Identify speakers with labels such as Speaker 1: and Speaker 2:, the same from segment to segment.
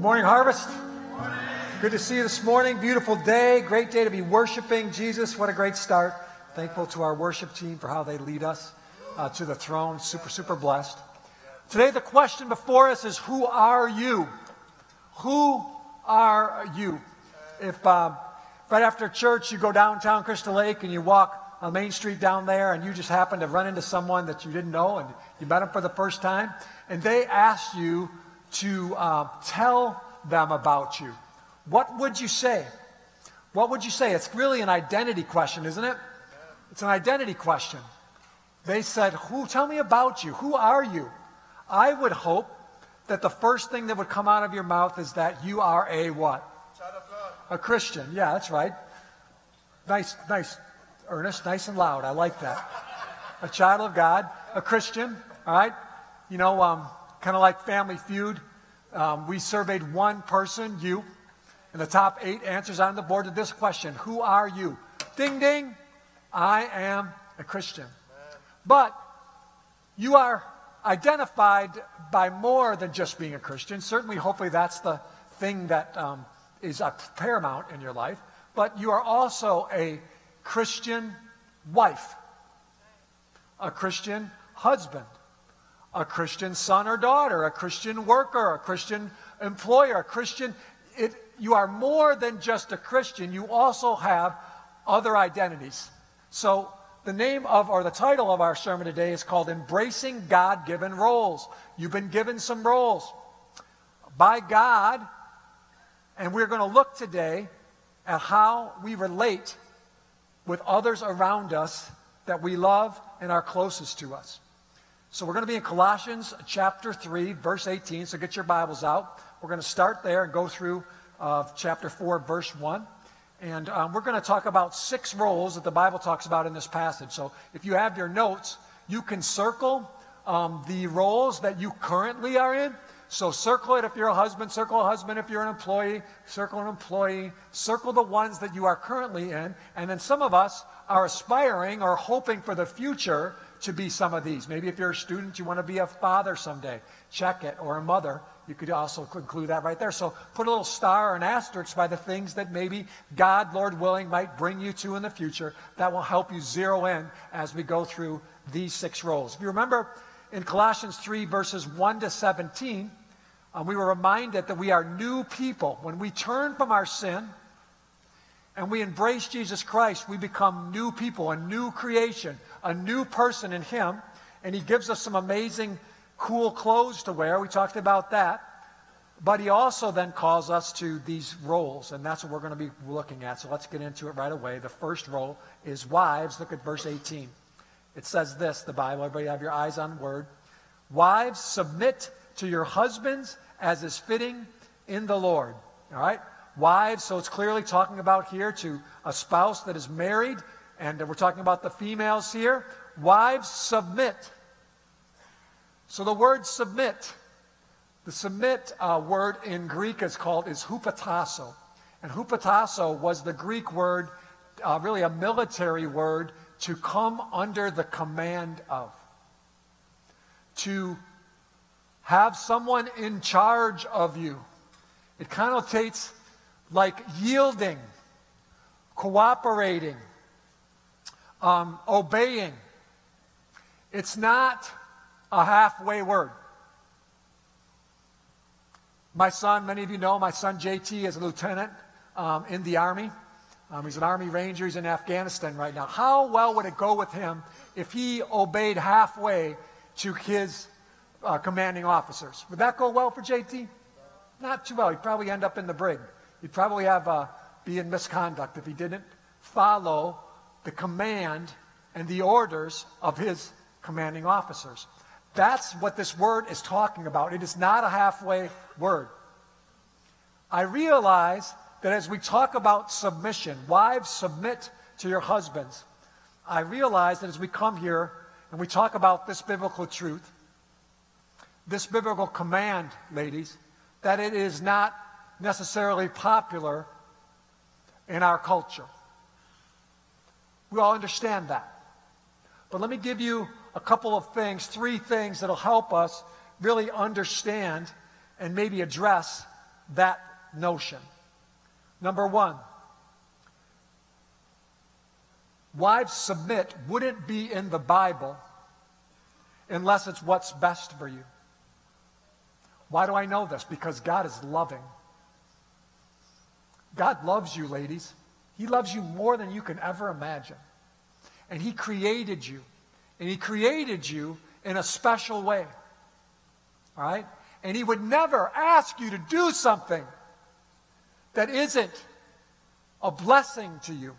Speaker 1: Morning, Harvest. Good to see you this morning. Beautiful day. Great day to be worshiping Jesus. What a great start. Thankful to our worship team for how they lead us to the throne. Super blessed. Today, the question before us is, who are you? Who are you? If right after church you go downtown Crystal Lake and you walk on Main Street down there and you just happen to run into someone that you didn't know and you met them for the first time, and they asked you to tell them about you, what would you say? What would you say? It's really an identity question, isn't it? It's an identity question. They said, tell me about you. Who are you? I would hope that the first thing that would come out of your mouth is that you are a what?
Speaker 2: Child of God.
Speaker 1: A Christian. Yeah, that's right. Nice, Ernest, nice and loud. I like that. A child of God, a Christian, all right? You know, kind of like Family Feud. We surveyed one person, you, and the top 8 answers on the board to this question: who are you? Ding, ding. I am a Christian. But you are identified by more than just being a Christian. Certainly, hopefully, that's the thing that is paramount in your life. But you are also a Christian wife, a Christian husband, a Christian son or daughter, a Christian worker, a Christian employer, a Christian. You are more than just a Christian. You also have other identities. So the name of, or the title of our sermon today is called Embracing God-Given Roles. You've been given some roles by God, and we're going to look today at how we relate with others around us that we love and are closest to us. So we're going to be in Colossians chapter 3, verse 18. So get your Bibles out. We're going to start there and go through chapter 4, verse 1. And we're going to talk about 6 roles that the Bible talks about in this passage. So if you have your notes, you can circle the roles that you currently are in. So circle it if you're a husband, circle a husband if you're an employee, circle the ones that you are currently in. And then some of us are aspiring or hoping for the future to be some of these. Maybe if you're a student, you want to be a father someday. Check it. Or a mother. You could also include that right there. So put a little star or an asterisk by the things that maybe God, Lord willing, might bring you to in the future that will help you zero in as we go through these 6 roles. If you remember in Colossians 3, verses 1 to 17, we were reminded that we are new people. When we turn from our sin and we embrace Jesus Christ, we become new people, a new creation, a new person in Him. And He gives us some amazing, cool clothes to wear. We talked about that. But He also then calls us to these roles, and that's what we're going to be looking at. So let's get into it right away. The first role is wives. Look at verse 18. It says this, the Bible. Everybody have your eyes on the Word. Wives, submit to your husbands as is fitting in the Lord. All right? Wives, so it's clearly talking about here to a spouse that is married, and we're talking about the females here. Wives, submit. So the word submit, the submit word in Greek is hupotasso. And hupotasso was the Greek word, really a military word, to come under the command of. To have someone in charge of you. It connotates like yielding, cooperating, obeying. It's not a halfway word. My son, many of you know, my son JT is a lieutenant in the Army. He's an Army Ranger. He's in Afghanistan right now. How well would it go with him if he obeyed halfway to his commanding officers? Would that go well for JT? Not too well. He'd probably end up in the brig. He'd probably be in misconduct if he didn't follow the command and the orders of his commanding officers. That's what this word is talking about. It is not a halfway word. I realize that as we talk about submission, wives, submit to your husbands. I realize that as we come here and we talk about this biblical truth, this biblical command, ladies, that it is not necessarily popular in our culture. We all understand that. But let me give you a couple of things, 3 things that'll help us really understand and maybe address that notion. Number one, wives submit wouldn't be in the Bible unless it's what's best for you. Why do I know this? Because God is loving. God loves you, ladies. He loves you more than you can ever imagine. And He created you. And He created you in a special way. All right? And He would never ask you to do something that isn't a blessing to you.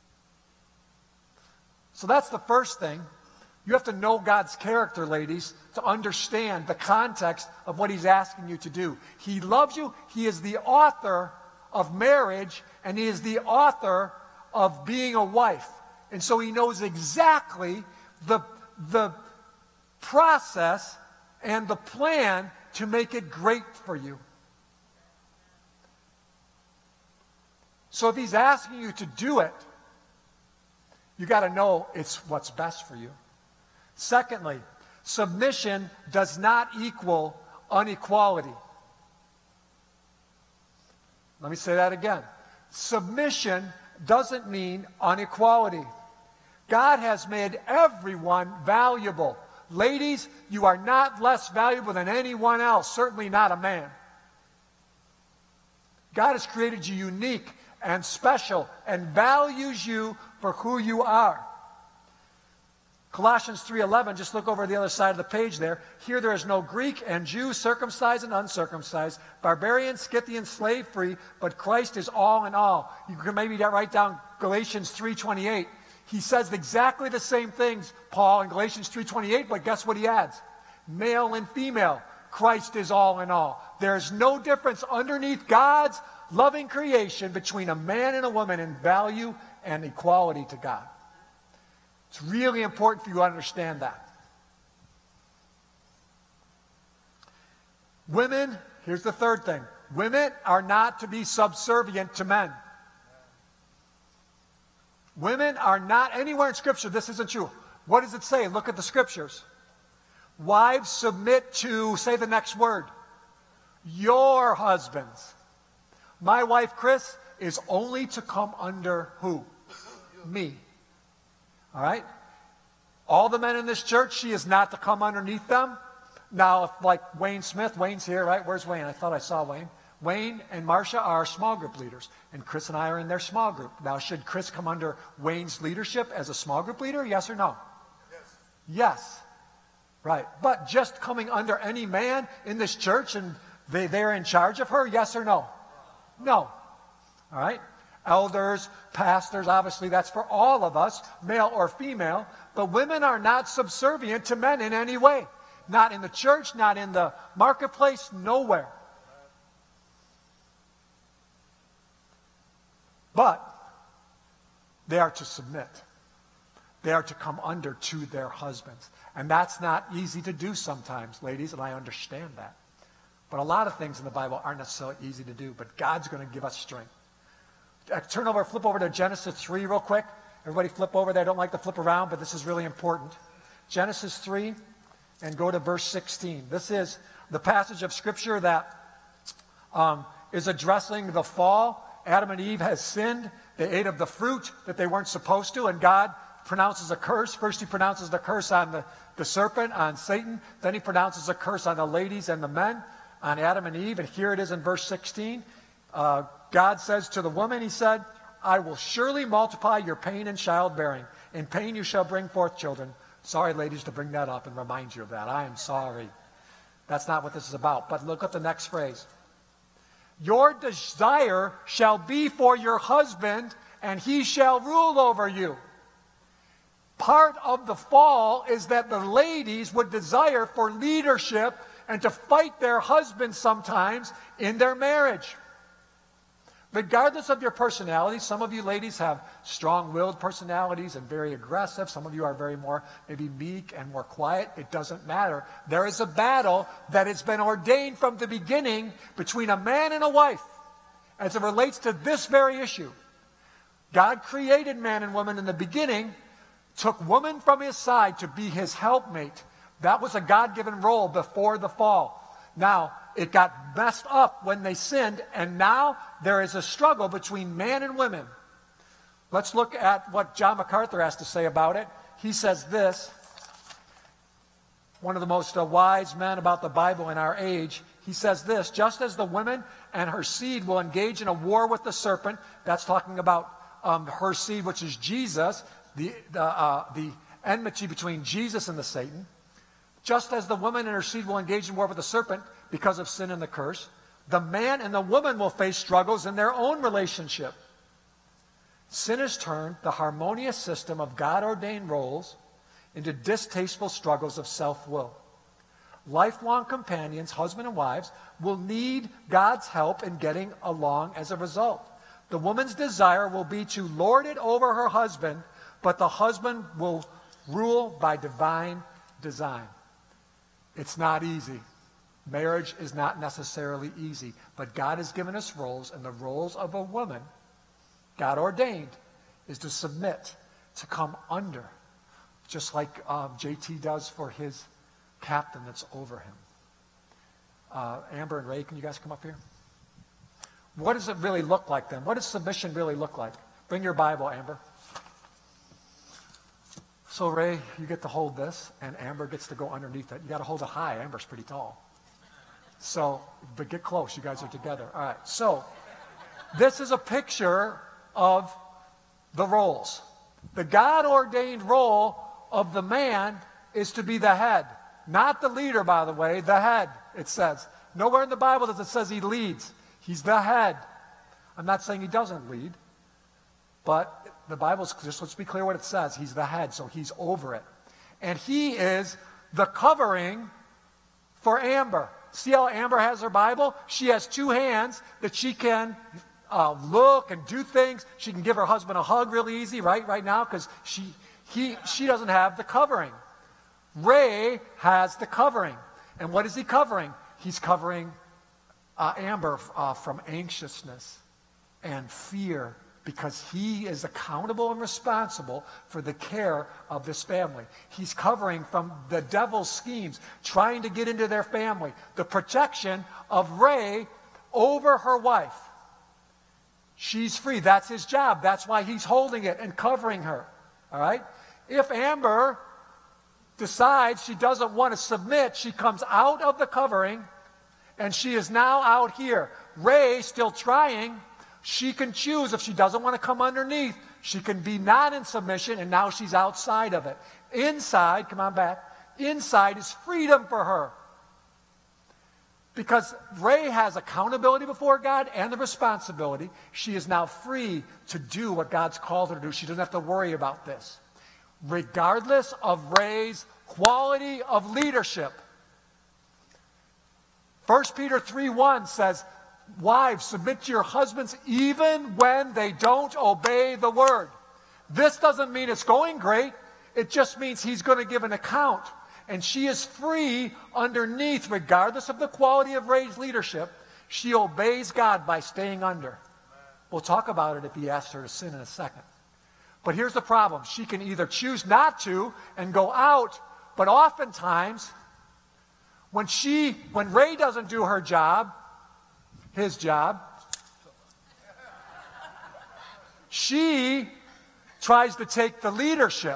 Speaker 1: So that's the first thing. You have to know God's character, ladies, to understand the context of what He's asking you to do. He loves you. He is the author of marriage, and He is the author of being a wife. And so He knows exactly the process and the plan to make it great for you. So if He's asking you to do it, you got to know it's what's best for you. Secondly, submission does not equal unequality. Let me say that again. Submission doesn't mean unequality. God has made everyone valuable. Ladies, you are not less valuable than anyone else, certainly not a man. God has created you unique and special and values you for who you are. Colossians 3:11, just look over the other side of the page there. Here there is no Greek and Jew, circumcised and uncircumcised, barbarian, Scythian, slave free, but Christ is all in all. You can maybe write down Galatians 3:28. He says exactly the same things, Paul, in Galatians 3:28, but guess what he adds? Male and female, Christ is all in all. There's no difference underneath God's loving creation between a man and a woman in value and equality to God. It's really important for you to understand that. Women, here's the third thing. Women are not to be subservient to men. Women are not, anywhere in Scripture, this isn't true. What does it say? Look at the Scriptures. Wives, submit to, say the next word, your husbands. My wife, Chris, is only to come under who? Me. All right? All the men in this church, she is not to come underneath them. Now, if like Wayne Smith, Wayne's here, right? Where's Wayne? I thought I saw Wayne. Wayne and Marcia are small group leaders, and Chris and I are in their small group. Now, should Chris come under Wayne's leadership as a small group leader? Yes or no? Yes. Yes. Right. But just coming under any man in this church and they're in charge of her? Yes or no? No. All right? Elders, pastors, obviously that's for all of us, male or female. But women are not subservient to men in any way. Not in the church, not in the marketplace, nowhere. But they are to submit. They are to come under to their husbands. And that's not easy to do sometimes, ladies, and I understand that. But a lot of things in the Bible aren't necessarily easy to do, but God's going to give us strength. Flip over to Genesis 3 real quick. Everybody flip over there. I don't like to flip around, but this is really important. Genesis 3, and go to verse 16. This is the passage of Scripture that is addressing the fall. Adam and Eve has sinned. They ate of the fruit that they weren't supposed to, and God pronounces a curse. First he pronounces the curse on the serpent, on Satan. Then he pronounces a curse on the ladies and the men, on Adam and Eve. And here it is in verse 16. God says to the woman, he said, I will surely multiply your pain and childbearing. In pain you shall bring forth children. Sorry, ladies, to bring that up and remind you of that. I am sorry. That's not what this is about. But look at the next phrase. Your desire shall be for your husband, and he shall rule over you. Part of the fall is that the ladies would desire for leadership and to fight their husbands sometimes in their marriage. Regardless of your personality, some of you ladies have strong-willed personalities and very aggressive. Some of you are very more maybe meek and more quiet. It doesn't matter. There is a battle that has been ordained from the beginning between a man and a wife as it relates to this very issue. God created man and woman in the beginning, took woman from his side to be his helpmate. That was a God-given role before the fall. Now, it got messed up when they sinned, and now there is a struggle between man and women. Let's look at what John MacArthur has to say about it. He says this, one of the most wise men about the Bible in our age. He says this: just as the woman and her seed will engage in a war with the serpent, that's talking about her seed, which is Jesus, the enmity between Jesus and the Satan. Just as the woman and her seed will engage in war with the serpent because of sin and the curse, the man and the woman will face struggles in their own relationship. Sin has turned the harmonious system of God-ordained roles into distasteful struggles of self-will. Lifelong companions, husband and wives, will need God's help in getting along as a result. The woman's desire will be to lord it over her husband, but the husband will rule by divine design. It's not easy. Marriage is not necessarily easy, but God has given us roles, and the roles of a woman, God ordained, is to submit, to come under, just like JT does for his captain that's over him. Amber and Ray, can you guys come up here? What does it really look like then? What does submission really look like? Bring your Bible, Amber. So Ray, you get to hold this, and Amber gets to go underneath it. You got to hold it high. Amber's pretty tall. So, but get close. You guys are together. All right. So, this is a picture of the roles. The God-ordained role of the man is to be the head. Not the leader, by the way, the head, it says. Nowhere in the Bible does it says he leads. He's the head. I'm not saying he doesn't lead, but the Bible's, just let's be clear what it says. He's the head, so he's over it. And he is the covering for Amber. See how Amber has her Bible? She has two hands that she can look and do things. She can give her husband a hug really easy right now because she doesn't have the covering. Ray has the covering. And what is he covering? He's covering Amber from anxiousness and fear, because he is accountable and responsible for the care of this family. He's covering from the devil's schemes, trying to get into their family, the protection of Ray over her wife. She's free. That's his job. That's why he's holding it and covering her. All right? If Amber decides she doesn't want to submit, she comes out of the covering, and she is now out here. Ray, still trying, she can choose. If she doesn't want to come underneath, she can be not in submission, and now she's outside of it. Inside, come on back, inside is freedom for her. Because Ray has accountability before God and the responsibility, she is now free to do what God's called her to do. She doesn't have to worry about this. Regardless of Ray's quality of leadership. 1 Peter 3:1 says, wives, submit to your husbands even when they don't obey the word. This doesn't mean it's going great. It just means he's going to give an account. And she is free underneath, regardless of the quality of Ray's leadership. She obeys God by staying under. We'll talk about it if he asks her to sin in a second. But here's the problem. She can either choose not to and go out, but oftentimes, when Ray doesn't do her job, his job, she tries to take the leadership.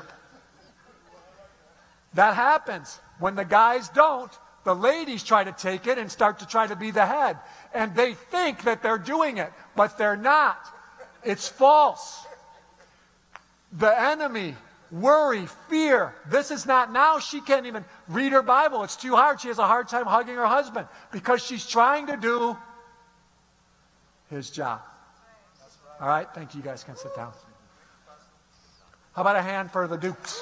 Speaker 1: That happens. When the guys don't, the ladies try to take it and start to try to be the head. And they think that they're doing it, but they're not. It's false. The enemy, worry, fear. This is not, now she can't even read her Bible. It's too hard. She has a hard time hugging her husband because she's trying to do his job. All right, thank you. You guys can sit down. How about a hand for the Dukes?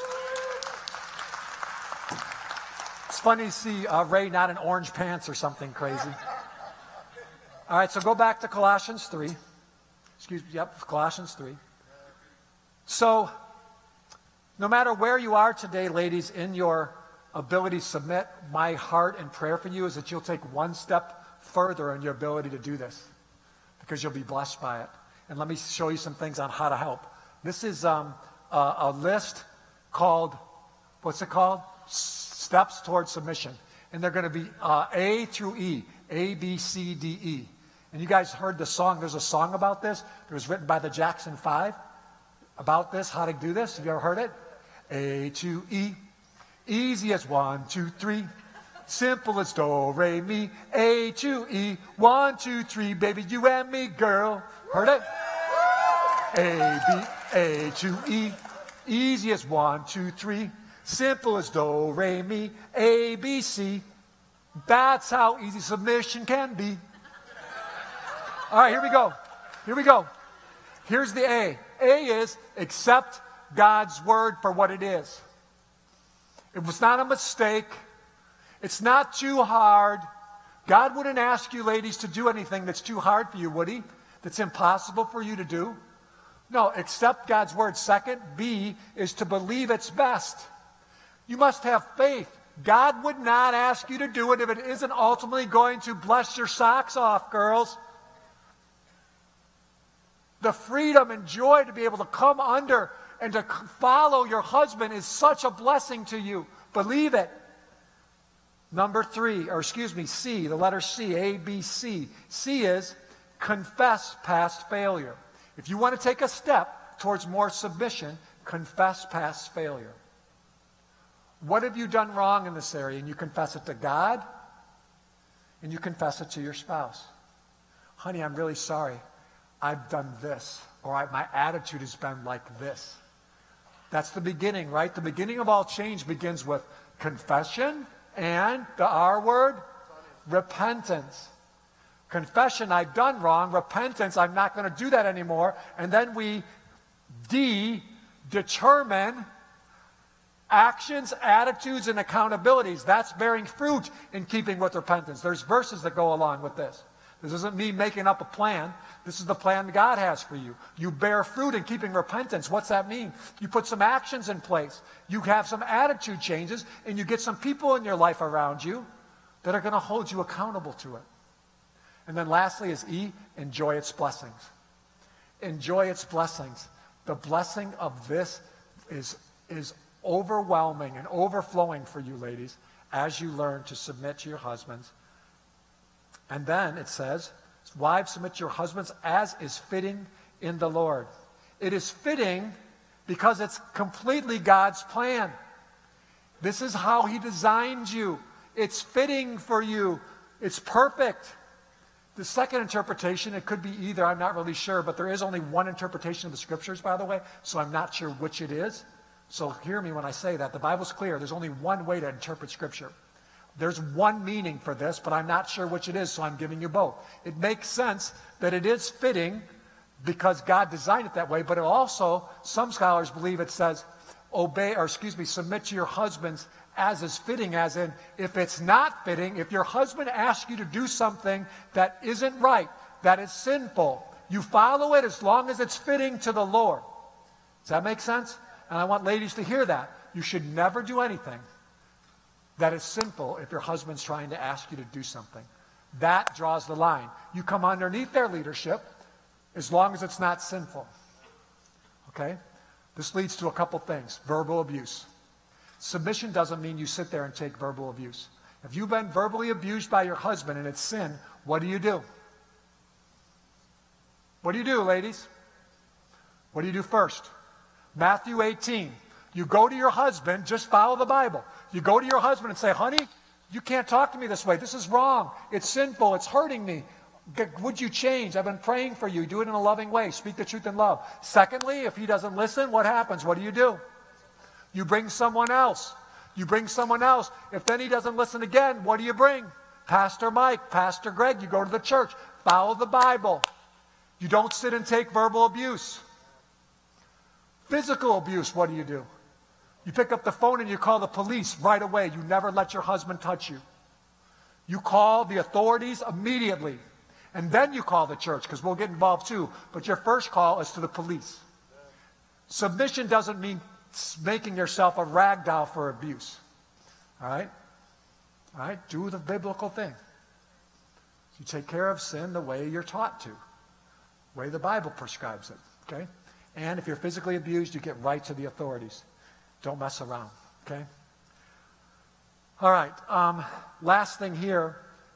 Speaker 1: It's funny to see Ray not in orange pants or something crazy. All right, so go back to Colossians 3. Colossians 3. So, no matter where you are today, ladies, in your ability to submit, my heart and prayer for you is that you'll take one step further in your ability to do this, because you'll be blessed by it. And let me show you some things on how to help. This is a list called, what's it called? Steps Towards Submission. And they're going to be A through E. A, B, C, D, E. And you guys heard the song. There's a song about this. It was written by the Jackson 5 about this, how to do this. Have you ever heard it? A to E. Easy as 1, 2, 3. Simple as do, re, mi. A to E. 1, 2, 3. Baby, you and me, girl. Heard it? A, B, A to E. Easy as 1, 2, 3. Simple as do, re, mi. A, B, C. That's how easy submission can be. All right, here we go. Here we go. Here's the A. A is accept God's word for what it is. It was not a mistake. It's not too hard. God wouldn't ask you, ladies, to do anything that's too hard for you, would he? That's impossible for you to do? No, accept God's word. Second, B, is to believe it's best. You must have faith. God would not ask you to do it if it isn't ultimately going to bless your socks off, girls. The freedom and joy to be able to come under and to follow your husband is such a blessing to you. Believe it. Number C, the letter C, A, B, C. C is confess past failure. If you want to take a step towards more submission, confess past failure. What have you done wrong in this area? And you confess it to God, and you confess it to your spouse. Honey, I'm really sorry. I've done this, or my attitude has been like this. That's the beginning, right? The beginning of all change begins with confession and the R word, repentance. Confession, I've done wrong. Repentance, I'm not going to do that anymore. And then we determine actions, attitudes, and accountabilities. That's bearing fruit in keeping with repentance. There's verses that go along with this. This isn't me making up a plan. This is the plan God has for you. You bear fruit in keeping repentance. What's that mean? You put some actions in place. You have some attitude changes, and you get some people in your life around you that are going to hold you accountable to it. And then lastly is E, enjoy its blessings. Enjoy its blessings. The blessing of this is overwhelming and overflowing for you, ladies, as you learn to submit to your husbands. And then it says, wives, submit to your husbands as is fitting in the Lord. It is fitting because it's completely God's plan. This is how he designed you. It's fitting for you. It's perfect. The second interpretation, it could be either, I'm not really sure, but there is only one interpretation of the scriptures, by the way, so I'm not sure which it is. So hear me when I say that. The Bible's clear. There's only one way to interpret Scripture. There's one meaning for this, but I'm not sure which it is, so I'm giving you both. It makes sense that it is fitting because God designed it that way, but it also, some scholars believe it says, submit to your husbands as is fitting, as in, if it's not fitting, if your husband asks you to do something that isn't right, that is sinful, you follow it as long as it's fitting to the Lord. Does that make sense? And I want ladies to hear that. You should never do anything that is sinful if your husband's trying to ask you to do something. That draws the line. You come underneath their leadership as long as it's not sinful. Okay? This leads to a couple things. Verbal abuse. Submission doesn't mean you sit there and take verbal abuse. If you've been verbally abused by your husband and it's sin, what do you do? What do you do, ladies? What do you do first? Matthew 18. You go to your husband, just follow the Bible. You go to your husband and say, honey, you can't talk to me this way. This is wrong. It's sinful. It's hurting me. Would you change? I've been praying for you. Do it in a loving way. Speak the truth in love. Secondly, if he doesn't listen, what happens? What do? You bring someone else. You bring someone else. If then he doesn't listen again, what do you bring? Pastor Mike, Pastor Greg. You go to the church. Follow the Bible. You don't sit and take verbal abuse. Physical abuse, what do? You pick up the phone and you call the police right away. You never let your husband touch you. You call the authorities immediately. And then you call the church, because we'll get involved too. But your first call is to the police. Submission doesn't mean making yourself a rag doll for abuse. All right? All right? Do the biblical thing. You take care of sin the way you're taught to. The way the Bible prescribes it. Okay? And if you're physically abused, you get right to the authorities. Don't mess around. Okay? All right. Last thing here.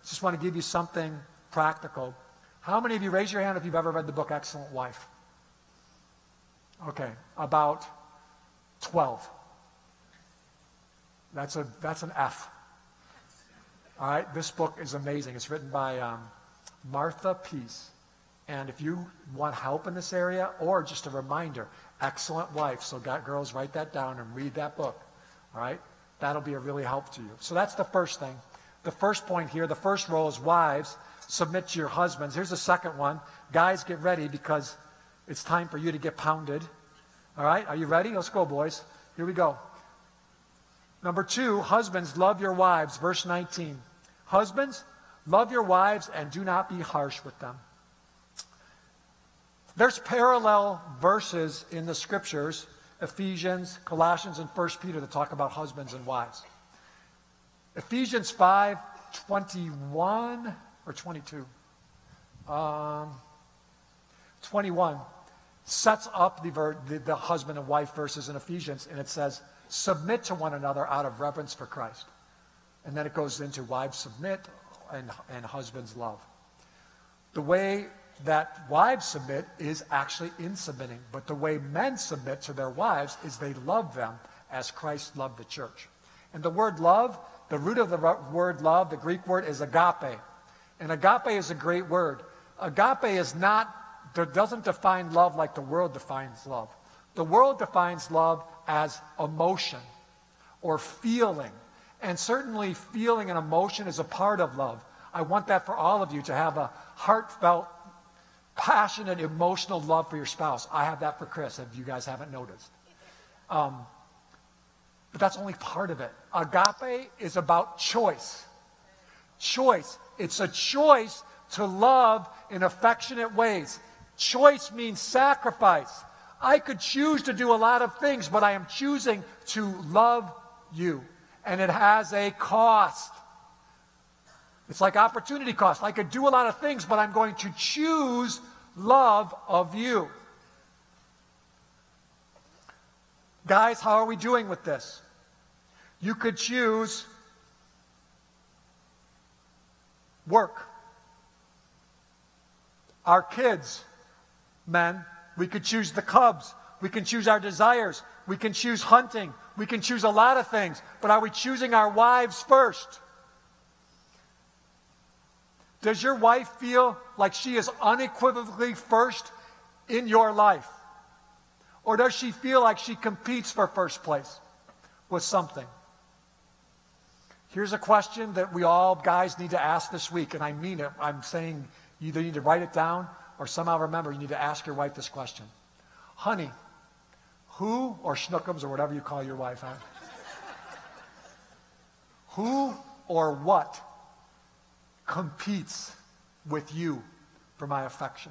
Speaker 1: Just want to give you something practical. How many of you, raise your hand if you've ever read the book Excellent Wife? Okay, about 12. That's an F. All right, this book is amazing. It's written by Martha Peace. And if you want help in this area, or just a reminder, Excellent Wife. So girls, write that down and read that book. All right? That'll be a really help to you. So that's the first thing. The first point here, the first rule is wives, submit to your husbands. Here's the second one. Guys, get ready because it's time for you to get pounded. All right? Are you ready? Let's go, boys. Here we go. Number 2, husbands, love your wives. Verse 19. Husbands, love your wives and do not be harsh with them. There's parallel verses in the scriptures, Ephesians, Colossians, and 1 Peter, that talk about husbands and wives. Ephesians 5:21 or 22. 21 sets up the husband and wife verses in Ephesians, and it says, submit to one another out of reverence for Christ. And then it goes into wives submit and husbands love. The way that wives submit is actually in submitting, but the way men submit to their wives is they love them as Christ loved the church. And the word love, the root of the word love, the Greek word is agape. And agape is a great word. Agape doesn't define love like the world defines love. The world defines love as emotion or feeling. And certainly feeling and emotion is a part of love. I want that for all of you, to have a heartfelt, passionate, emotional love for your spouse. I have that for Chris, if you guys haven't noticed. But that's only part of it. Agape is about choice. Choice. It's a choice to love in affectionate ways. Choice means sacrifice. I could choose to do a lot of things, but I am choosing to love you. And it has a cost. It's like opportunity cost. I could do a lot of things, but I'm going to choose love of you. Guys, how are we doing with this? You could choose work. Our kids, men, we could choose the Cubs. We can choose our desires. We can choose hunting. We can choose a lot of things. But are we choosing our wives first? Does your wife feel like she is unequivocally first in your life? Or does she feel like she competes for first place with something? Here's a question that we all guys need to ask this week, and I mean it. I'm saying you either need to write it down or somehow remember you need to ask your wife this question. Honey, who, or schnookums, or whatever you call your wife, huh? Who or what competes with you for my affection?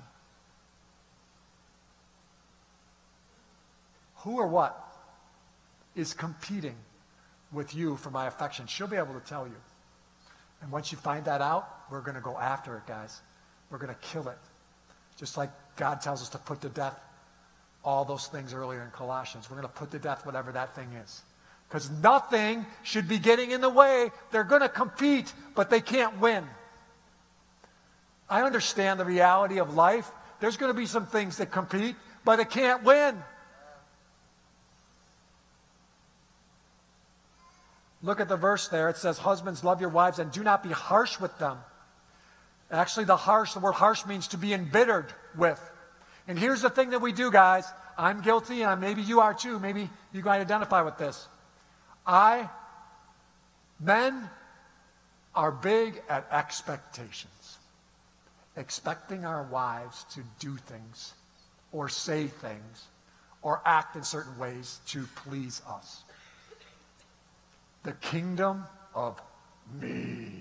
Speaker 1: Who or what is competing with you for my affection? She'll be able to tell you. And once you find that out, we're going to go after it, guys. We're going to kill it. Just like God tells us to put to death all those things earlier in Colossians. We're going to put to death whatever that thing is. Because nothing should be getting in the way. They're going to compete, but they can't win. I understand the reality of life. There's going to be some things that compete, but it can't win. Look at the verse there. It says, husbands, love your wives and do not be harsh with them. Actually, the word harsh means to be embittered with. And here's the thing that we do, guys. I'm guilty, and maybe you are too. Maybe you can identify with this. Men are big at expectations. Expecting our wives to do things or say things or act in certain ways to please us. The kingdom of me.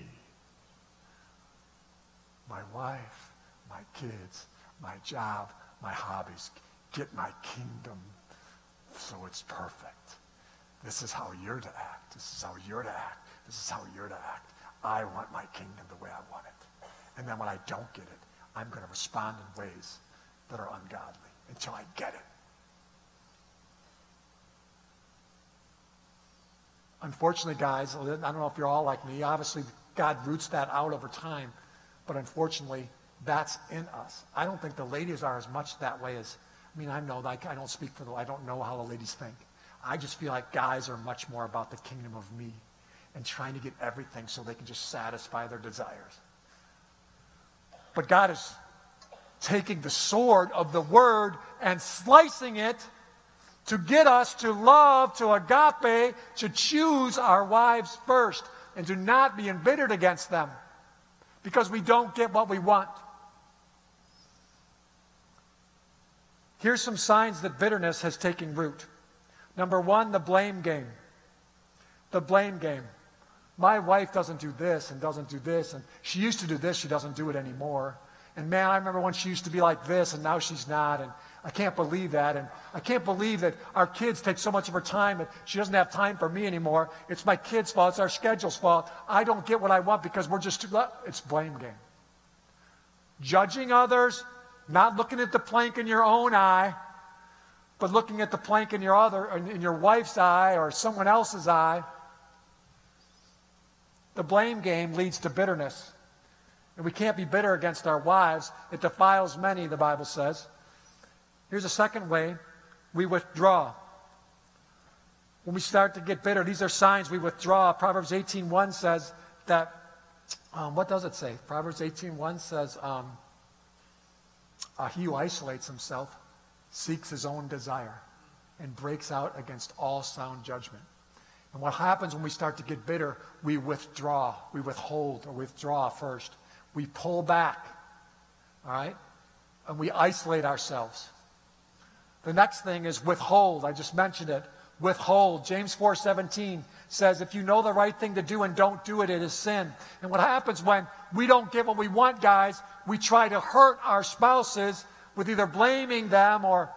Speaker 1: My wife, my kids, my job, my hobbies. Get my kingdom so it's perfect. This is how you're to act. This is how you're to act. This is how you're to act. I want my kingdom the way I want it. And then when I don't get it, I'm going to respond in ways that are ungodly until I get it. Unfortunately, guys, I don't know if you're all like me. Obviously, God roots that out over time. But unfortunately, that's in us. I don't think the ladies are as much that way as, I know, like, I don't speak for I don't know how the ladies think. I just feel like guys are much more about the kingdom of me and trying to get everything so they can just satisfy their desires. But God is taking the sword of the word and slicing it to get us to love, to agape, to choose our wives first and to not be embittered against them because we don't get what we want. Here's some signs that bitterness has taken root. Number one, the blame game. The blame game. My wife doesn't do this and doesn't do this, and she used to do this, she doesn't do it anymore. And man, I remember when she used to be like this, and now she's not, and I can't believe that. And I can't believe that our kids take so much of her time, and she doesn't have time for me anymore. It's my kids' fault, it's our schedule's fault. I don't get what I want because we're just too... It's blame game. Judging others, not looking at the plank in your own eye, but looking at the plank in your wife's eye or someone else's eye. The blame game leads to bitterness. And we can't be bitter against our wives. It defiles many, the Bible says. Here's a second way. We withdraw. When we start to get bitter, these are signs we withdraw. Proverbs 18:1 says that, what does it say? Proverbs 18:1 says, he who isolates himself seeks his own desire and breaks out against all sound judgment. And what happens when we start to get bitter, we withdraw, we withhold or withdraw first. We pull back, all right? And we isolate ourselves. The next thing is withhold. I just mentioned it. Withhold. James 4:17 says, if you know the right thing to do and don't do it, it is sin. And what happens when we don't get what we want, guys, we try to hurt our spouses with either blaming them or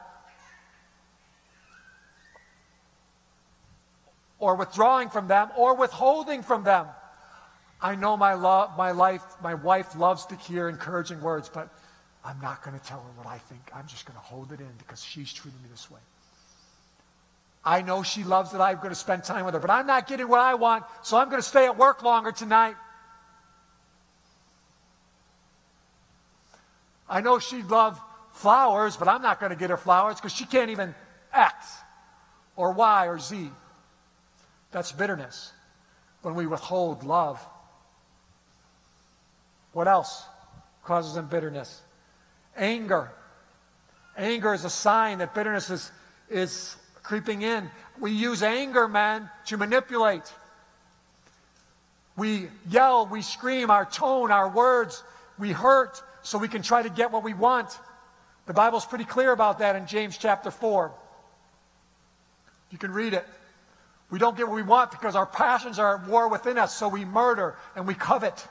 Speaker 1: withdrawing from them or withholding from them. I know my wife loves to hear encouraging words, but I'm not going to tell her what I think. I'm just going to hold it in because she's treating me this way. I know she loves that I'm going to spend time with her, but I'm not getting what I want, so I'm going to stay at work longer tonight. I know she'd love flowers, but I'm not going to get her flowers because she can't even X or Y or Z. That's bitterness. When we withhold love. What else causes them bitterness? Anger. Anger is a sign that bitterness is creeping in. We use anger, men, to manipulate. We yell, we scream, our tone, our words, we hurt so we can try to get what we want. The Bible's pretty clear about that in James chapter 4. You can read it. We don't get what we want because our passions are at war within us, so we murder and we covet.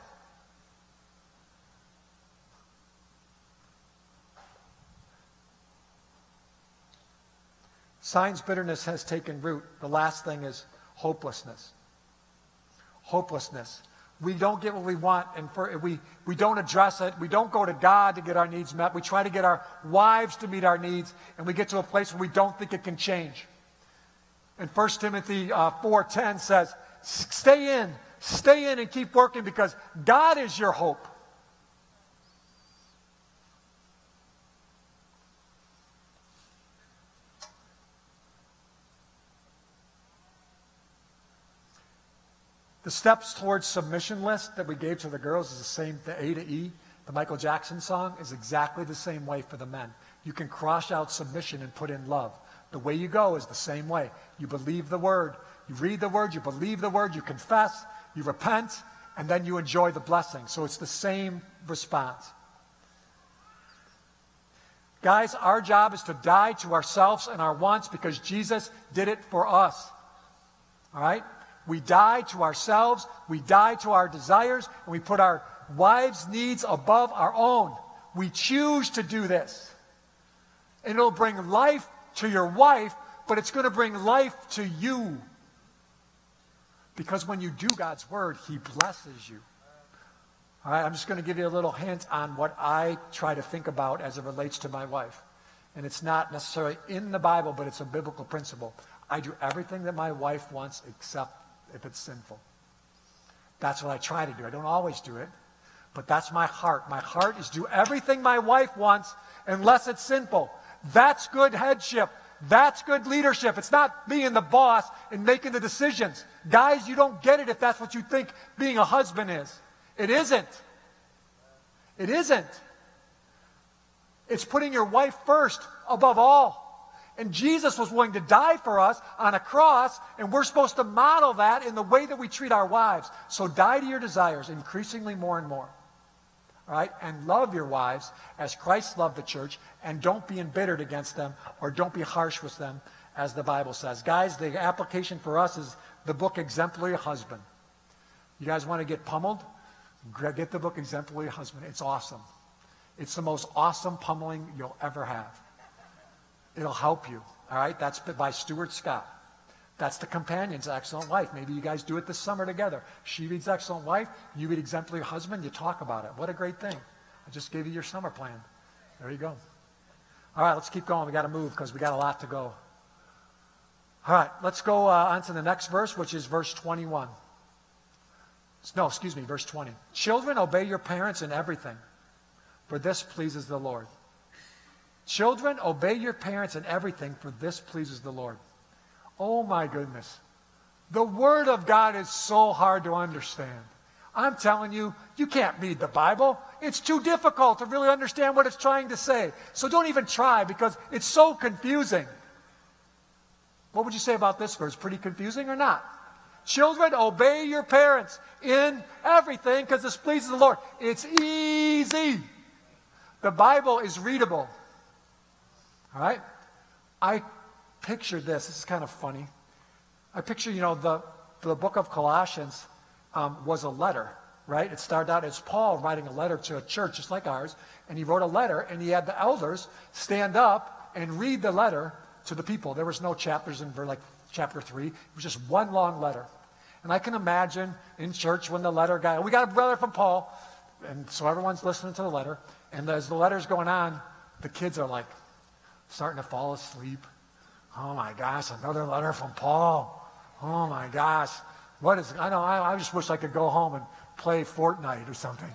Speaker 1: Signs bitterness has taken root. The last thing is hopelessness. Hopelessness. We don't get what we want, and we don't address it. We don't go to God to get our needs met. We try to get our wives to meet our needs, and we get to a place where we don't think it can change. And 1 Timothy 4:10 says, stay in and keep working because God is your hope. The steps towards submission list that we gave to the girls is the same, the A to E. The Michael Jackson song is exactly the same way for the men. You can cross out submission and put in love. The way you go is the same way. You believe the word, you read the word, you believe the word, you confess, you repent, and then you enjoy the blessing. So it's the same response. Guys, our job is to die to ourselves and our wants because Jesus did it for us. All right? We die to ourselves, we die to our desires, and we put our wives' needs above our own. We choose to do this. And it'll bring life to your wife, but it's going to bring life to you. Because when you do God's word, he blesses you. All right, I'm just going to give you a little hint on what I try to think about as it relates to my wife. And it's not necessarily in the Bible, but it's a biblical principle. I do everything that my wife wants except if it's sinful. That's what I try to do. I don't always do it, but that's my heart. My heart is do everything my wife wants unless it's sinful. That's good headship. That's good leadership. It's not being the boss and making the decisions. Guys, you don't get it if that's what you think being a husband is. It isn't. It isn't. It's putting your wife first above all. And Jesus was willing to die for us on a cross, and we're supposed to model that in the way that we treat our wives. So die to your desires increasingly more and more. All right? And love your wives as Christ loved the church, and don't be embittered against them or don't be harsh with them, as the Bible says. Guys, the application for us is the book Exemplary Husband. You guys want to get pummeled? Get the book Exemplary Husband. It's awesome. It's the most awesome pummeling you'll ever have. It'll help you. All right? That's by Stuart Scott. That's the Companion's Excellent Wife. Maybe you guys do it this summer together. She reads Excellent Wife. You read Exemplary Husband. You talk about it. What a great thing. I just gave you your summer plan. There you go. All right, let's keep going. We got to move because we got a lot to go. All right, let's go on to the next verse, which is verse 21. No, excuse me, verse 20. Children, obey your parents in everything, for this pleases the Lord. Children, obey your parents in everything, for this pleases the Lord. Oh my goodness. The Word of God is so hard to understand. I'm telling you, you can't read the Bible. It's too difficult to really understand what it's trying to say. So don't even try because it's so confusing. What would you say about this verse? Pretty confusing or not? Children, obey your parents in everything because this pleases the Lord. It's easy. The Bible is readable. All right? I picture this. This is kind of funny. I picture, the book of Colossians was a letter, right? It started out as Paul writing a letter to a church just like ours, and he wrote a letter, and he had the elders stand up and read the letter to the people. There was no chapters in like chapter 3. It was just one long letter. And I can imagine in church when the letter guy, we got a letter from Paul, and so everyone's listening to the letter, and as the letter's going on, the kids are like starting to fall asleep. Oh my gosh, another letter from Paul. Oh my gosh. I just wish I could go home and play Fortnite or something,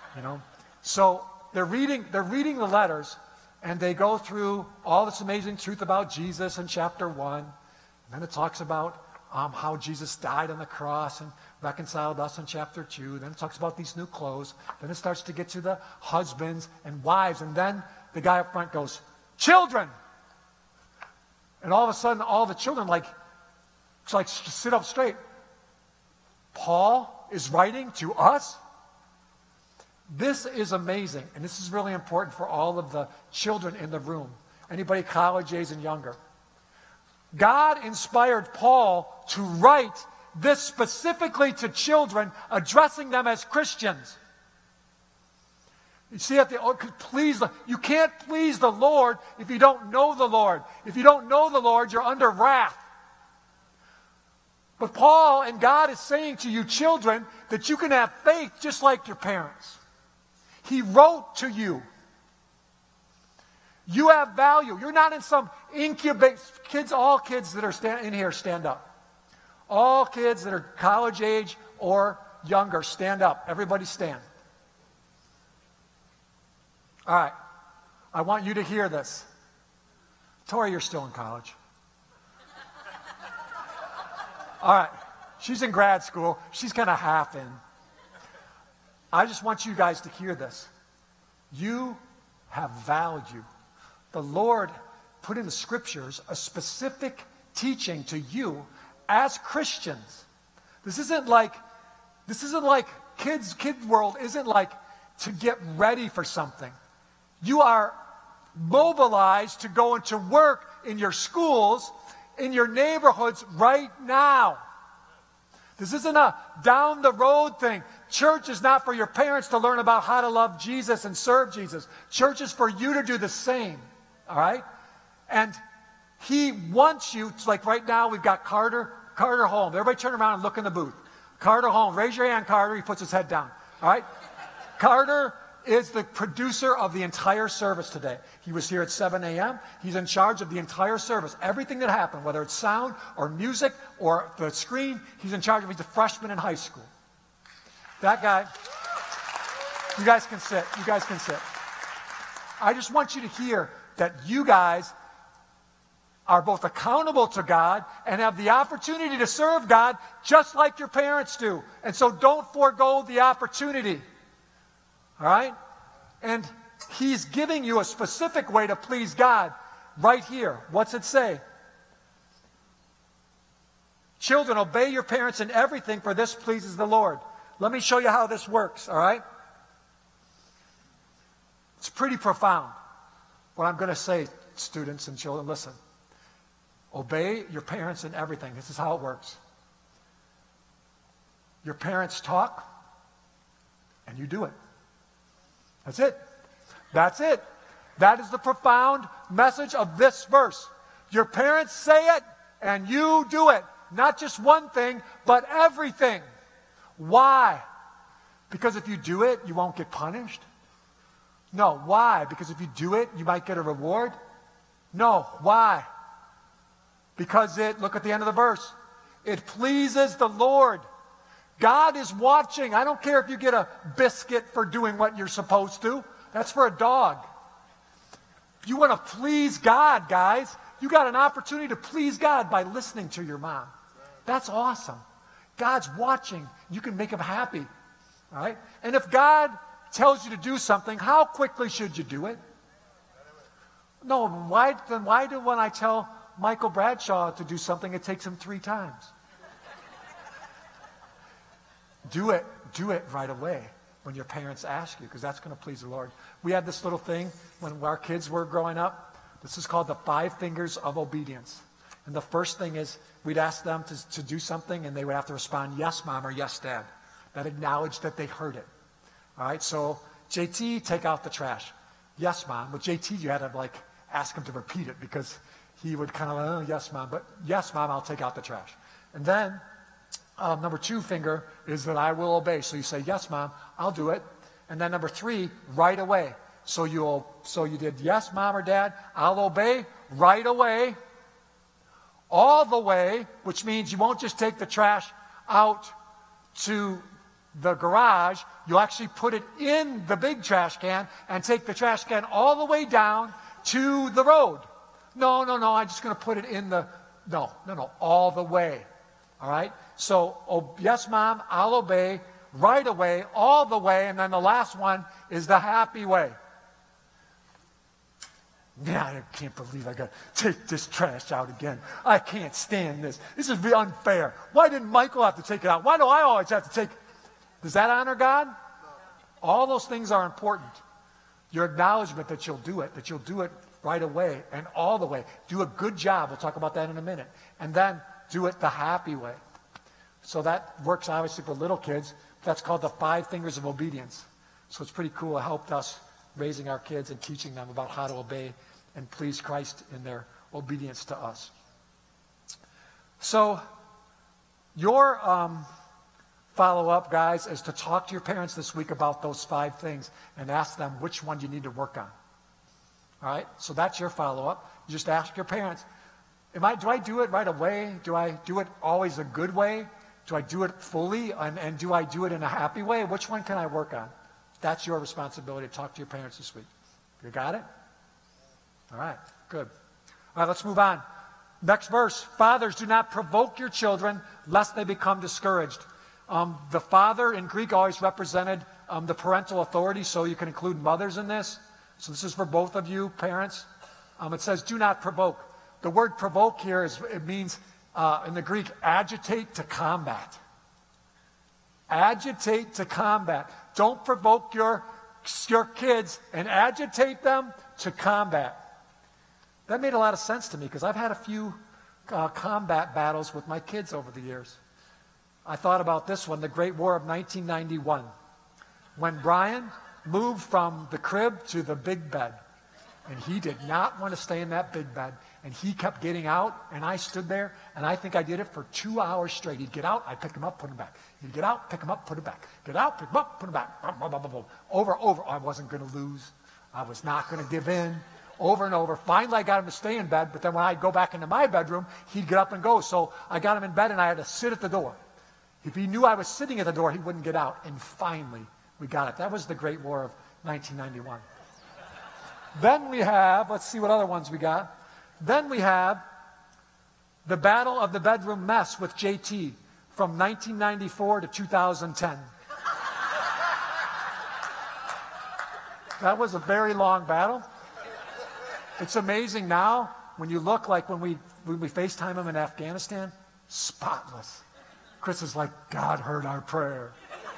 Speaker 1: So they're reading the letters, and they go through all this amazing truth about Jesus in chapter 1. And then it talks about how Jesus died on the cross and reconciled us in chapter 2. Then it talks about these new clothes. Then it starts to get to the husbands and wives. And then the guy up front goes, children! And all of a sudden, all the children sit up straight. Paul is writing to us? This is amazing, and this is really important for all of the children in the room. Anybody college age and younger. God inspired Paul to write this specifically to children, addressing them as Christians. You see, you can't please the Lord if you don't know the Lord. If you don't know the Lord, you're under wrath. But Paul and God is saying to you children that you can have faith just like your parents. He wrote to you. You have value. You're not in some incubate. All kids that are in here, stand up. All kids that are college age or younger, stand up. Everybody stand. All right. I want you to hear this. Tori, you're still in college. All right. She's in grad school. She's kind of half in. I just want you guys to hear this. You have value. The Lord put in the scriptures a specific teaching to you as Christians. This isn't like kid world isn't like to get ready for something. You are mobilized to go into work in your schools, in your neighborhoods right now. This isn't a down the road thing. Church is not for your parents to learn about how to love Jesus and serve Jesus. Church is for you to do the same. All right? And he wants you, like right now we've got Carter Holmes. Everybody turn around and look in the booth. Carter Holmes. Raise your hand, Carter. He puts his head down. All right? Carter is the producer of the entire service today. He was here at 7 a.m. He's in charge of the entire service. Everything that happened, whether it's sound or music or the screen, he's in charge of it. He's a freshman in high school. That guy. You guys can sit. You guys can sit. I just want you to hear that you guys are both accountable to God and have the opportunity to serve God just like your parents do. And so don't forego the opportunity. All right? And he's giving you a specific way to please God right here. What's it say? Children, obey your parents in everything, for this pleases the Lord. Let me show you how this works, all right? It's pretty profound what I'm going to say, students and children. Listen. Obey your parents in everything. This is how it works. Your parents talk, and you do it. That's it. That's it. That is the profound message of this verse. Your parents say it, and you do it. Not just one thing, but everything. Why? Because if you do it, you won't get punished? No. Why? Because if you do it, you might get a reward? No. Why? Because look at the end of the verse. It pleases the Lord. God is watching. I don't care if you get a biscuit for doing what you're supposed to. That's for a dog. If you want to please God, guys, you got an opportunity to please God by listening to your mom. That's awesome. God's watching. You can make him happy. All right? And if God tells you to do something, how quickly should you do it? No, why do when I tell Michael Bradshaw to do something, it takes him 3 times? Do it right away when your parents ask you, because that's going to please the Lord. We had this little thing when our kids were growing up. This is called the 5 fingers of obedience. And the first thing is we'd ask them to do something, and they would have to respond, yes, Mom, or yes, Dad. That acknowledged that they heard it. All right, so JT, take out the trash. Yes, Mom. With JT, you had to ask him to repeat it because he would kind of, oh, yes, Mom. But yes, Mom, I'll take out the trash. And then number 2 finger is that I will obey. So you say, yes, Mom, I'll do it. And then number 3, right away. So you did, yes, Mom or Dad, I'll obey right away. All the way, which means you won't just take the trash out to the garage. You'll actually put it in the big trash can and take the trash can all the way down to the road. No, I'm just going to put it in the... No, all the way. All right? So, yes, Mom, I'll obey right away, all the way, and then the last one is the happy way. Yeah, I can't believe I got to take this trash out again. I can't stand this. This is unfair. Why didn't Michael have to take it out? Why do I always have to take... Does that honor God? All those things are important. Your acknowledgement that you'll do it right away and all the way. Do a good job. We'll talk about that in a minute. And then do it the happy way. So that works obviously for little kids. That's called the 5 fingers of obedience. So it's pretty cool. It helped us raising our kids and teaching them about how to obey and please Christ in their obedience to us. So your follow-up, guys, is to talk to your parents this week about those 5 things and ask them which one you need to work on. All right? So that's your follow-up. You just ask your parents, do I do it right away? Do I do it always a good way? Do I do it fully? And do I do it in a happy way? Which one can I work on? That's your responsibility to talk to your parents this week. You got it? All right, good. All right, let's move on. Next verse. Fathers, do not provoke your children, lest they become discouraged. The father in Greek always represented the parental authority, so you can include mothers in this. So this is for both of you, parents. It says, do not provoke. The word provoke here, it means, in the Greek, agitate to combat. Agitate to combat. Don't provoke your kids and agitate them to combat. That made a lot of sense to me because I've had a few combat battles with my kids over the years. I thought about this one, the Great War of 1991, when Brian moved from the crib to the big bed. And he did not want to stay in that big bed. And he kept getting out, and I stood there, and I think I did it for 2 hours straight. He'd get out, I'd pick him up, put him back. He'd get out, pick him up, put him back. Get out, pick him up, put him back. Over. I wasn't going to lose. I was not going to give in. Over and over. Finally, I got him to stay in bed, but then when I'd go back into my bedroom, he'd get up and go. So I got him in bed, and I had to sit at the door. If he knew I was sitting at the door, he wouldn't get out. And finally, we got it. That was the Great War of 1991. Then we have, let's see what other ones we got. Then we have the Battle of the Bedroom Mess with JT from 1994 to 2010. That was a very long battle. It's amazing now when you look like when we FaceTime him in Afghanistan, spotless. Chris is like, God heard our prayer.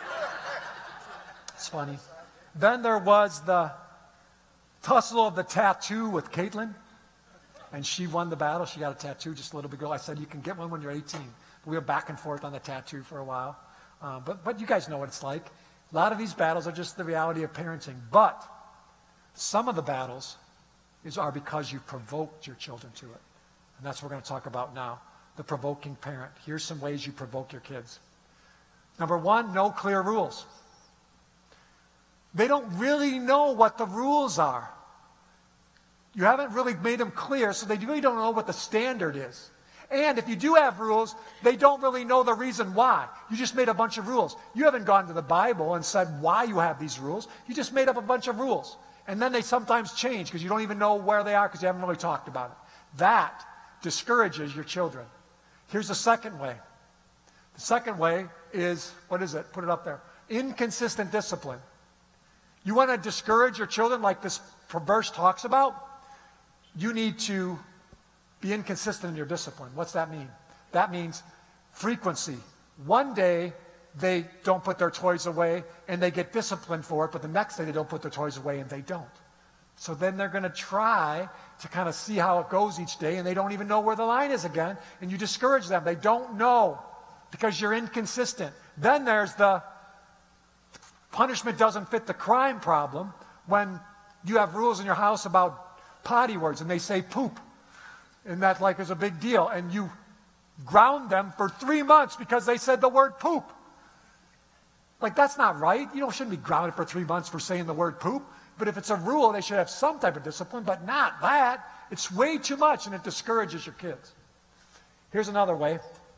Speaker 1: It's funny. Then there was the tussle of the tattoo with Caitlin, and she won the battle. She got a tattoo just a little bit ago. I said, you can get one when you're 18. We were back and forth on the tattoo for a while. But you guys know what it's like. A lot of these battles are just the reality of parenting. But some of the battles are because you provoked your children to it. And that's what we're going to talk about now. The provoking parent. Here's some ways you provoke your kids. Number one, no clear rules. They don't really know what the rules are. You haven't really made them clear, so they really don't know what the standard is. And if you do have rules, they don't really know the reason why. You just made a bunch of rules. You haven't gone to the Bible and said why you have these rules. You just made up a bunch of rules. And then they sometimes change because you don't even know where they are because you haven't really talked about it. That discourages your children. Here's the second way. The second way is, what is it? Put it up there. Inconsistent discipline. You want to discourage your children like this verse talks about? You need to be inconsistent in your discipline. What's that mean? That means frequency. One day they don't put their toys away and they get disciplined for it, but the next day they don't put their toys away and they don't. So then they're going to try to kind of see how it goes each day, and they don't even know where the line is again, and you discourage them. They don't know because you're inconsistent. Then there's the punishment doesn't fit the crime problem when you have rules in your house about potty words and they say poop, and that like is a big deal, and you ground them for 3 months because they said the word poop. Like, that's not right. You shouldn't be grounded for 3 months for saying the word poop. But if it's a rule, they should have some type of discipline, but not that. It's way too much, and it discourages your kids. Here's another way.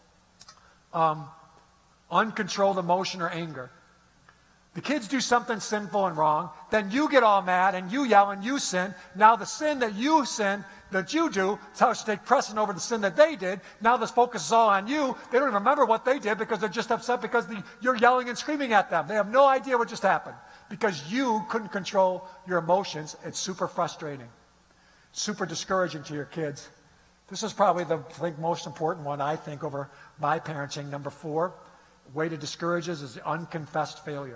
Speaker 1: Uncontrolled emotion or anger. The kids do something sinful and wrong, then you get all mad, and you yell, and you sin. Now the sin that you sin, that you do, starts to take precedent over the sin that they did. Now this focus is all on you. They don't even remember what they did because they're just upset because you're yelling and screaming at them. They have no idea what just happened because you couldn't control your emotions. It's super frustrating, super discouraging to your kids. This is probably the most important one, I think, over my parenting. Number 4, way to discourage us is the unconfessed failure.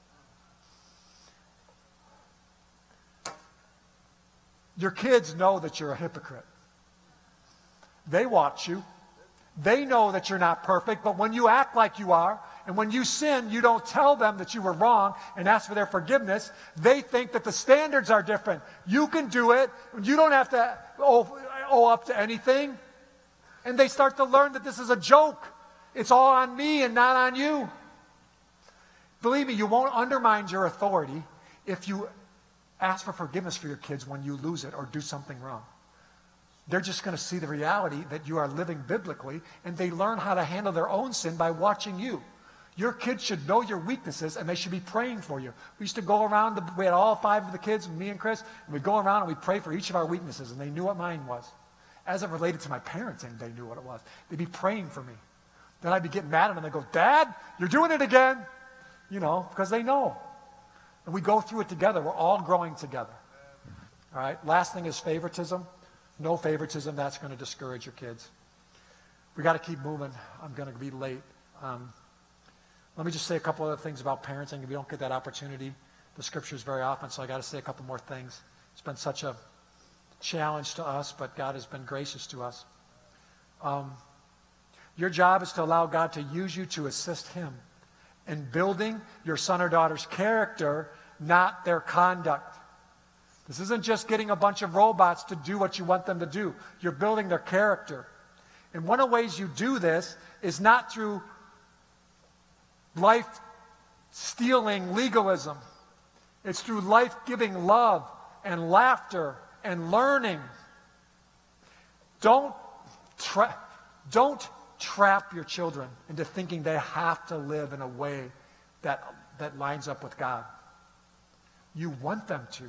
Speaker 1: Your kids know that you're a hypocrite. They watch you. They know that you're not perfect, but when you act like you are, and when you sin, you don't tell them that you were wrong and ask for their forgiveness. They think that the standards are different. You can do it. You don't have to owe up to anything. And they start to learn that this is a joke. It's all on me and not on you. Believe me, you won't undermine your authority if you ask for forgiveness for your kids when you lose it or do something wrong. They're just going to see the reality that you are living biblically, and they learn how to handle their own sin by watching you. Your kids should know your weaknesses, and they should be praying for you. We used to go around, we had all 5 of the kids, me and Chris, and we'd go around and we'd pray for each of our weaknesses, and they knew what mine was. As it related to my parenting, they knew what it was. They'd be praying for me. Then I'd be getting mad at them, and they'd go, Dad, you're doing it again. Because they know. And we go through it together. We're all growing together. All right? Last thing is favoritism. No favoritism. That's going to discourage your kids. We got to keep moving. I'm going to be late. Let me just say a couple other things about parenting. If we don't get that opportunity, the scriptures very often, so I got to say a couple more things. It's been such a challenge to us, but God has been gracious to us. Your job is to allow God to use you to assist Him in building your son or daughter's character, not their conduct. This isn't just getting a bunch of robots to do what you want them to do. You're building their character. And one of the ways you do this is not through life-stealing legalism. It's through life-giving love and laughter and learning. Don't trap your children into thinking they have to live in a way that lines up with God. You want them to.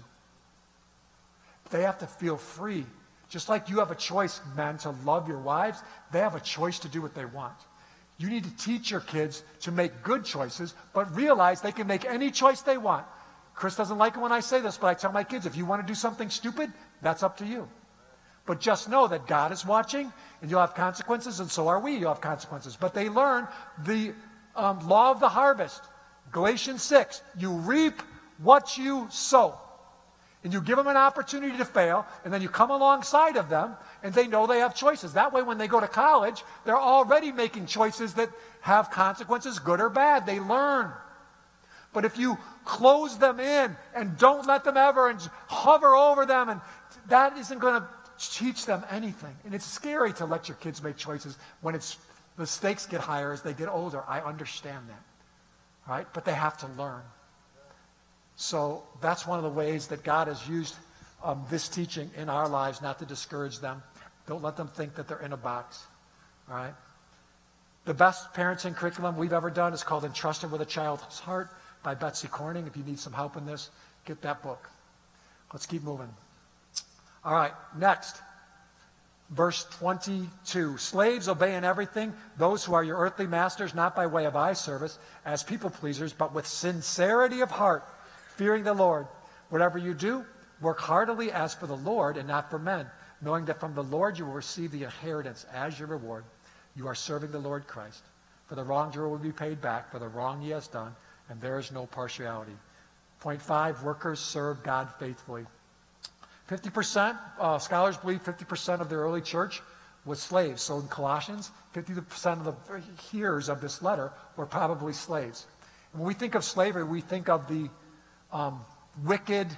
Speaker 1: They have to feel free. Just like you have a choice, men, to love your wives, they have a choice to do what they want. You need to teach your kids to make good choices, but realize they can make any choice they want. Chris doesn't like it when I say this, but I tell my kids, if you want to do something stupid, that's up to you. But just know that God is watching, and you'll have consequences, and so are we. You'll have consequences. But they learn the law of the harvest. Galatians 6, you reap what you sow. And you give them an opportunity to fail, and then you come alongside of them, and they know they have choices. That way, when they go to college, they're already making choices that have consequences, good or bad. They learn. But if you close them in and don't let them ever and hover over them, and that isn't going to teach them anything. And it's scary to let your kids make choices when the stakes get higher as they get older. I understand that. Right? But they have to learn. So that's one of the ways that God has used this teaching in our lives, not to discourage them. Don't let them think that they're in a box. All right? The best parenting curriculum we've ever done is called Entrusted with a Child's Heart by Betsy Corning. If you need some help in this, get that book. Let's keep moving. All right, next. Verse 22. Slaves, obey in everything those who are your earthly masters, not by way of eye service, as people pleasers, but with sincerity of heart, fearing the Lord. Whatever you do, work heartily as for the Lord and not for men, knowing that from the Lord you will receive the inheritance as your reward. You are serving the Lord Christ. For the wrongdoer will be paid back for the wrong he has done, and there is no partiality. Point 5, workers serve God faithfully. 50%, scholars believe 50% of the early church was slaves. So in Colossians, 50% of the hearers of this letter were probably slaves. And when we think of slavery, we think of the wicked,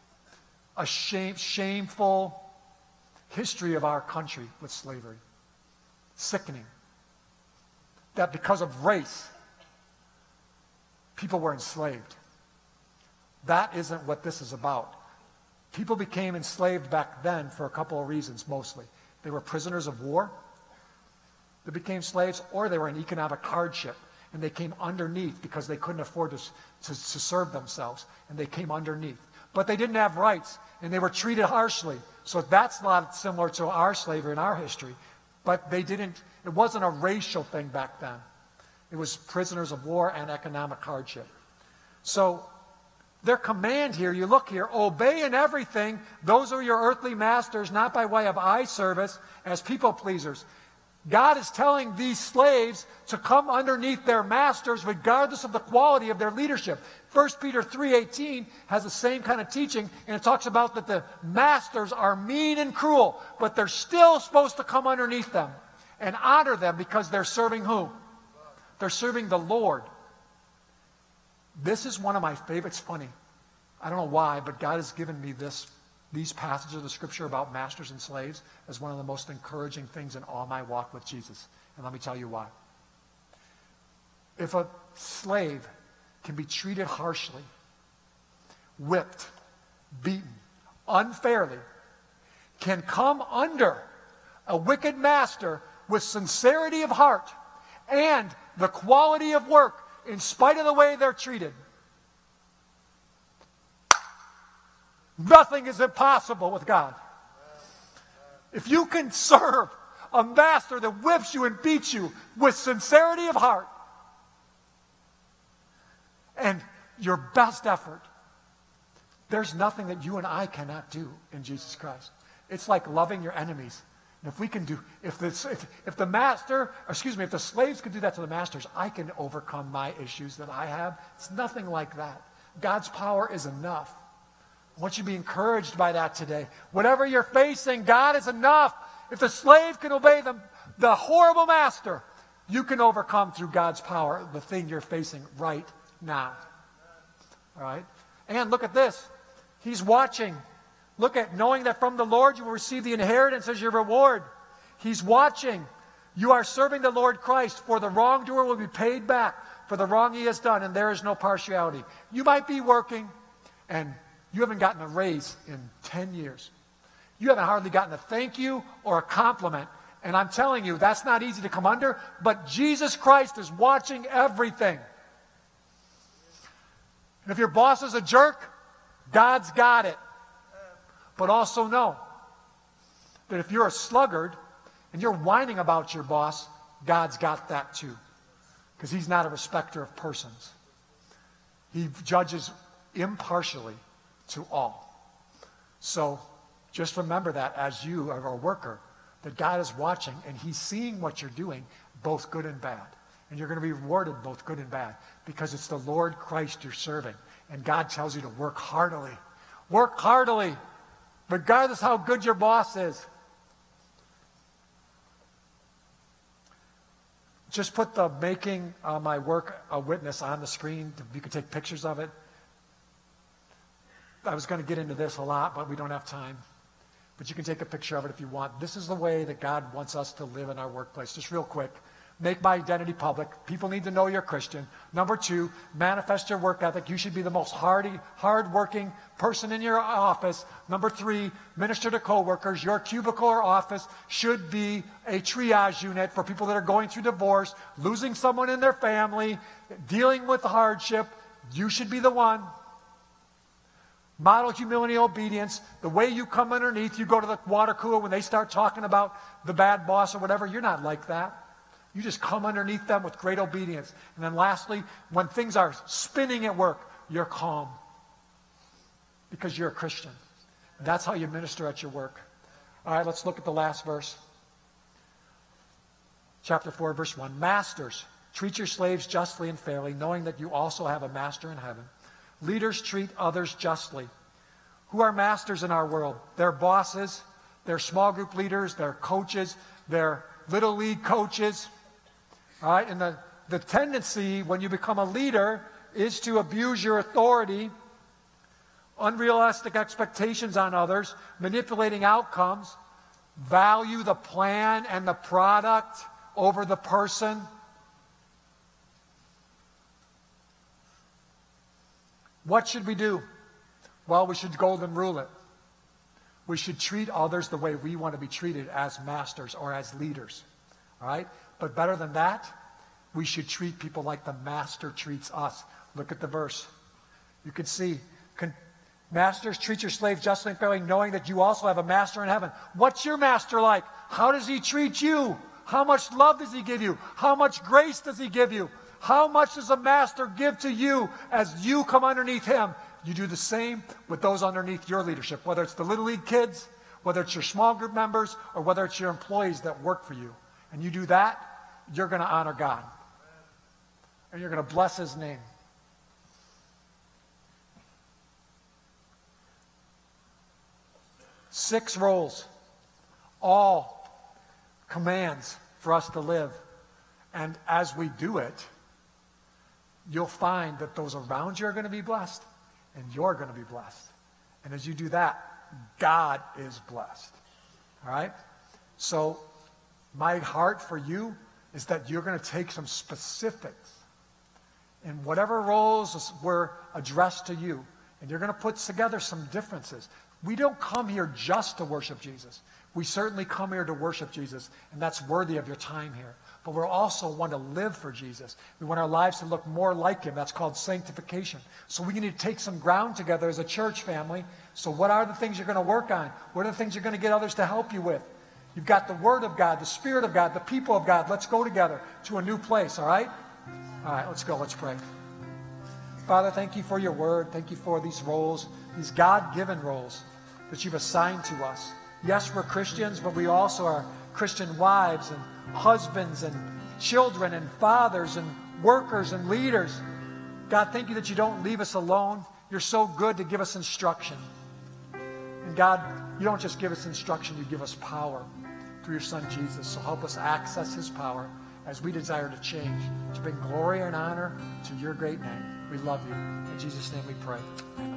Speaker 1: shameful history of our country with slavery. Sickening. That because of race, people were enslaved. That isn't what this is about. People became enslaved back then for a couple of reasons, mostly. They were prisoners of war. They became slaves, or they were in economic hardship. And they came underneath because they couldn't afford to serve themselves. And they came underneath. But they didn't have rights, and they were treated harshly. So that's a lot similar to our slavery in our history. But it wasn't a racial thing back then. It was prisoners of war and economic hardship. So their command here, you look here, obey in everything those are your earthly masters, not by way of eye service as people pleasers. God is telling these slaves to come underneath their masters regardless of the quality of their leadership. 1 Peter 3:18 has the same kind of teaching, and it talks about that the masters are mean and cruel, but they're still supposed to come underneath them and honor them because they're serving who? They're serving the Lord. This is one of my favorites. Funny. I don't know why, but God has given me these passages of the Scripture about masters and slaves as one of the most encouraging things in all my walk with Jesus. And let me tell you why. If a slave can be treated harshly, whipped, beaten, unfairly, can come under a wicked master with sincerity of heart and the quality of work in spite of the way they're treated, nothing is impossible with God. If you can serve a master that whips you and beats you with sincerity of heart and your best effort, there's nothing that you and I cannot do in Jesus Christ. It's like loving your enemies. And if we can do, if the slaves could do that to the masters, I can overcome my issues that I have. It's nothing like that. God's power is enough. I want you to be encouraged by that today. Whatever you're facing, God is enough. If the slave can obey the horrible master, you can overcome through God's power the thing you're facing right now. All right? And look at this. He's watching. Look at knowing that from the Lord you will receive the inheritance as your reward. He's watching. You are serving the Lord Christ, for the wrongdoer will be paid back for the wrong he has done, and there is no partiality. You might be working, and you haven't gotten a raise in 10 years. You haven't hardly gotten a thank you or a compliment, And I'm telling you, that's not easy to come under, but Jesus Christ is watching everything. And if your boss is a jerk, God's got it. But also know that if you're a sluggard and you're whining about your boss, God's got that too. Because he's not a respecter of persons. He judges impartially to all. So just remember that as you are a worker, that God is watching and he's seeing what you're doing, both good and bad. And you're going to be rewarded both good and bad because it's the Lord Christ you're serving. And God tells you to work heartily. Work heartily, regardless how good your boss is. Just put the making my work a witness on the screen. You can take pictures of it. I was going to get into this a lot, but we don't have time. But you can take a picture of it if you want. This is the way that God wants us to live in our workplace. Just real quick. Make my identity public. People need to know you're Christian. Number 2, manifest your work ethic. You should be the most hard-working person in your office. Number 3, minister to coworkers. Your cubicle or office should be a triage unit for people that are going through divorce, losing someone in their family, dealing with hardship. You should be the one. Model humility, obedience. The way you come underneath, you go to the water cooler when they start talking about the bad boss or whatever, you're not like that. You just come underneath them with great obedience. And then lastly, when things are spinning at work, you're calm. Because you're a Christian. That's how you minister at your work. All right, let's look at the last verse. Chapter 4, verse 1. Masters, treat your slaves justly and fairly, knowing that you also have a master in heaven. Leaders, treat others justly. Who are masters in our world? They're bosses. They're small group leaders. They're coaches. They're little league coaches. All right, and the tendency when you become a leader is to abuse your authority, unrealistic expectations on others, manipulating outcomes, value the plan and the product over the person. What should we do? Well, we should golden rule it. We should treat others the way we want to be treated as masters or as leaders. All right? But better than that, we should treat people like the master treats us. Look at the verse. You can see, masters, treat your slaves justly and fairly, knowing that you also have a master in heaven. What's your master like? How does he treat you? How much love does he give you? How much grace does he give you? How much does a master give to you as you come underneath him? You do the same with those underneath your leadership, whether it's the Little League kids, whether it's your small group members, or whether it's your employees that work for you. And you do that, you're going to honor God. And you're going to bless his name. Six roles, all commands for us to live. And as we do it, you'll find that those around you are going to be blessed, and you're going to be blessed. And as you do that, God is blessed. All right? So my heart for you is that you're going to take some specifics in whatever roles were addressed to you, and you're going to put together some differences. We don't come here just to worship Jesus. We certainly come here to worship Jesus, and that's worthy of your time here. But we also want to live for Jesus. We want our lives to look more like him. That's called sanctification. So we need to take some ground together as a church family. So what are the things you're going to work on? What are the things you're going to get others to help you with? You've got the Word of God, the Spirit of God, the people of God. Let's go together to a new place, all right? All right, let's go. Let's pray. Father, thank you for your Word. Thank you for these roles, these God-given roles that you've assigned to us. Yes, we're Christians, but we also are Christian wives and husbands and children and fathers and workers and leaders. God, thank you that you don't leave us alone. You're so good to give us instruction. And God, you don't just give us instruction, you give us power through your Son Jesus. So help us access his power as we desire to change, to bring glory and honor to your great name. We love you. In Jesus' name we pray. Amen.